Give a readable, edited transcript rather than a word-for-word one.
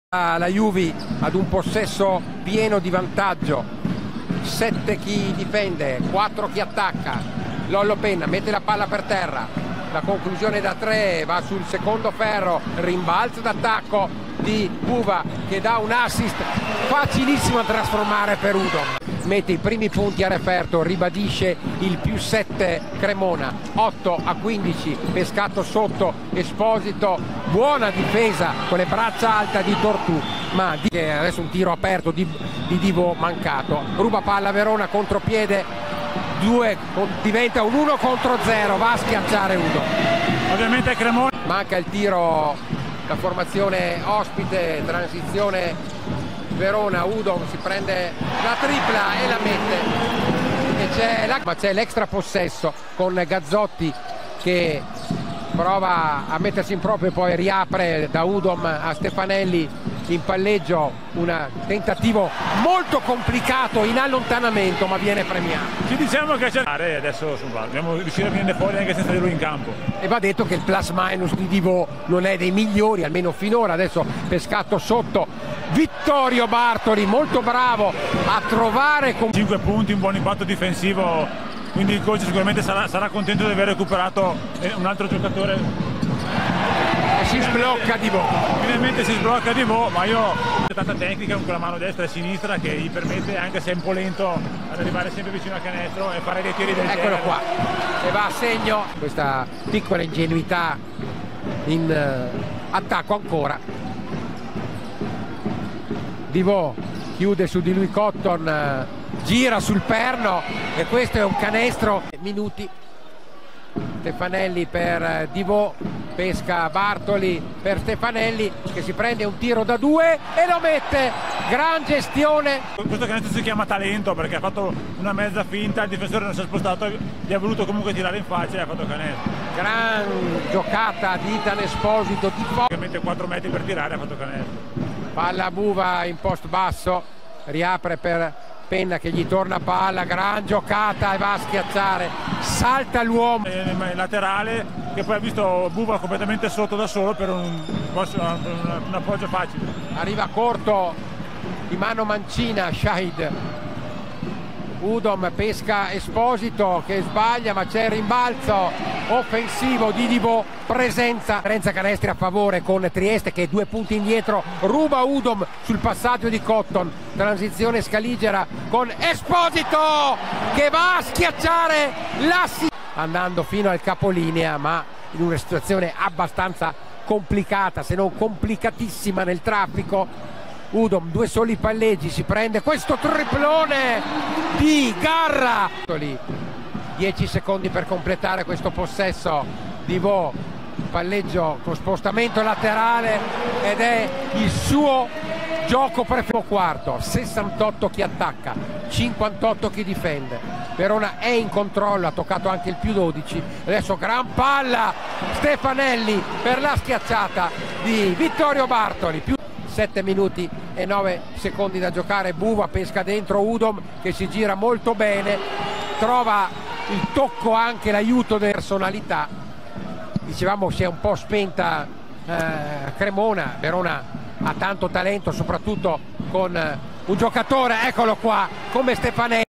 La Juve ad un possesso pieno di vantaggio, 7 chi difende, 4 chi attacca. Lollo Penna mette la palla per terra, la conclusione da 3 va sul secondo ferro, rimbalzo d'attacco di Buva che dà un assist facilissimo a trasformare per Udom. Mette i primi punti a referto, ribadisce il +7 Cremona, 8-15, pescato sotto Esposito, buona difesa con le braccia alte di Tortù, ma adesso un tiro aperto di Divo mancato, ruba palla Verona, contropiede, 2 diventa un 1-0, va a schiacciare Udom. Ovviamente Cremona. Manca il tiro, la formazione ospite, transizione Verona, Udom si prende la tripla e la mette, ma c'è l'extra possesso con Gazzotti che prova a mettersi in proprio e poi riapre da Udom a Stefanelli in palleggio, un tentativo molto complicato in allontanamento ma viene premiato. Ci diciamo che c'è adesso dobbiamo riuscire a venire fuori anche senza di lui in campo. E va detto che il plus minus di Divo non è dei migliori, almeno finora. Adesso pescato sotto Vittorio Bartoli, molto bravo a trovare 5 punti, un buon impatto difensivo, quindi il coach sicuramente sarà contento di aver recuperato un altro giocatore. Si sblocca Divo. Finalmente si sblocca Divo, ma io ho tanta tecnica con quella mano destra e sinistra che gli permette, anche se è un po' lento, ad arrivare sempre vicino al canestro e fare dei tiri del genere. Eccolo qua, e va a segno. Questa piccola ingenuità in attacco ancora. Divo chiude su di lui Cotton, gira sul perno e questo è un canestro. Minuti. Stefanelli per Divo, pesca Bartoli per Stefanelli che si prende un tiro da 2 e lo mette, gran gestione. Questo canestro si chiama talento perché ha fatto una mezza finta, il difensore non si è spostato, gli ha voluto comunque tirare in faccia e ha fatto canestro. Gran giocata di Ethan Esposito, che mette 4 metri per tirare, ha fatto canestro. Palla a Buva in post basso, riapre per Penna che gli torna palla, gran giocata e va a schiacciare, salta l'uomo. Laterale che poi ha visto Buva completamente sotto da solo per un appoggio facile. Arriva corto di mano mancina Shahid. Udom pesca Esposito che sbaglia ma c'è il rimbalzo offensivo di Divo, presenza canestri a favore con Trieste che 2 punti indietro, ruba Udom sul passaggio di Cotton, transizione scaligera con Esposito che va a schiacciare l'assi andando fino al capolinea, ma in una situazione abbastanza complicata, se non complicatissima nel traffico. Udom 2 soli palleggi, si prende questo triplone di Garra, 10 secondi per completare questo possesso. Divo, palleggio con spostamento laterale ed è il suo gioco preferito. Quarto, 68 chi attacca, 58 chi difende. Verona è in controllo, ha toccato anche il +12. Adesso gran palla Stefanelli per la schiacciata di Vittorio Bartoli. 7 minuti e 9 secondi da giocare. Buva pesca dentro Udom che si gira molto bene, trova il tocco, anche l'aiuto della personalità. Dicevamo si è un po' spenta Cremona. Verona ha tanto talento, soprattutto con un giocatore, eccolo qua, come Stefanelli.